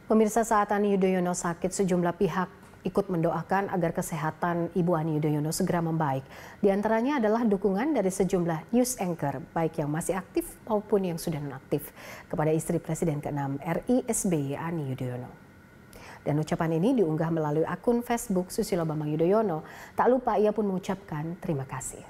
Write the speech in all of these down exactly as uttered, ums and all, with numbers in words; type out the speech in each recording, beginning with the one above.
Pemirsa, saat Ani Yudhoyono sakit, sejumlah pihak ikut mendoakan agar kesehatan Ibu Ani Yudhoyono segera membaik. Di antaranya adalah dukungan dari sejumlah news anchor, baik yang masih aktif maupun yang sudah nonaktif, kepada istri Presiden keenam R I S B Y Ani Yudhoyono. Dan ucapan ini diunggah melalui akun Facebook Susilo Bambang Yudhoyono. Tak lupa ia pun mengucapkan terima kasih.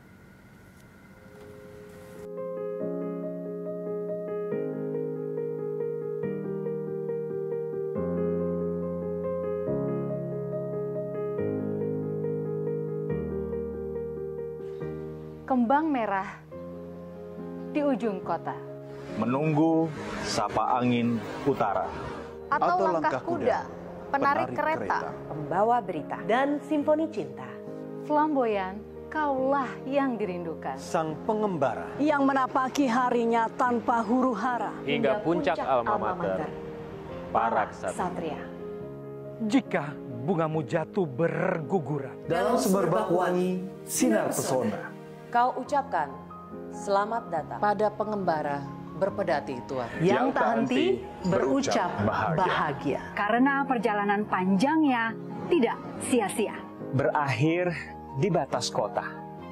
Kembang merah di ujung kota. Menunggu sapa angin utara. Atau, Atau langkah kuda, penarik, penarik kereta, kereta, pembawa berita, dan simfoni cinta. Flamboyan, kaulah yang dirindukan. Sang pengembara yang menapaki harinya tanpa huru hara. Hingga, Hingga puncak, puncak alma mater, para ksatria. Jika bungamu jatuh berguguran dalam semerbak wangi sinar pesona, kau ucapkan selamat datang pada pengembara berpedati tua yang tak henti berucap bahagia. bahagia. Karena perjalanan panjangnya tidak sia-sia. Berakhir di batas kota.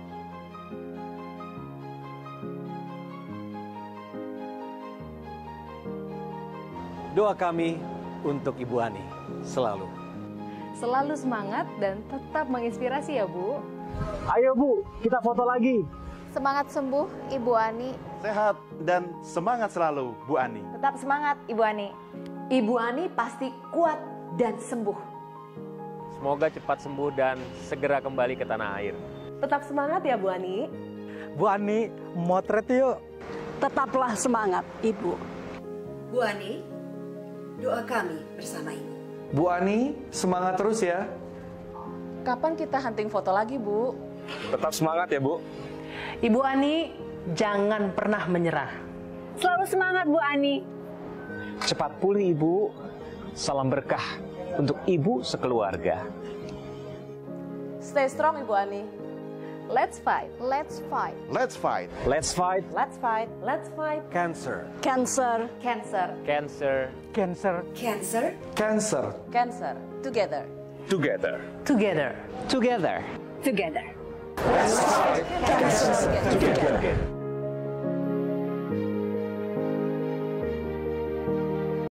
Doa kami untuk Ibu Ani selalu. Selalu semangat dan tetap menginspirasi ya, Bu. Ayo Bu, kita foto lagi. Semangat sembuh Ibu Ani. Sehat dan semangat selalu Bu Ani. Tetap semangat Ibu Ani. Ibu Ani pasti kuat dan sembuh. Semoga cepat sembuh dan segera kembali ke tanah air. Tetap semangat ya Bu Ani. Bu Ani, motret yuk. Tetaplah semangat Ibu. Bu Ani, doa kami bersama Ibu. Bu Ani, semangat terus ya. Kapan kita hunting foto lagi, Bu? Tetap semangat ya, Bu. Ibu Ani, jangan pernah menyerah. Selalu semangat, Bu Ani. Cepat pulih, Ibu. Salam berkah untuk Ibu sekeluarga. Stay strong, Ibu Ani. Let's fight. Let's fight. Let's fight. Let's fight. Let's fight. Let's fight. Cancer. Cancer. Cancer. Cancer. Cancer. Cancer. Cancer. Cancer. Together. Together. Together. Together. Together. Let's fight cancer together.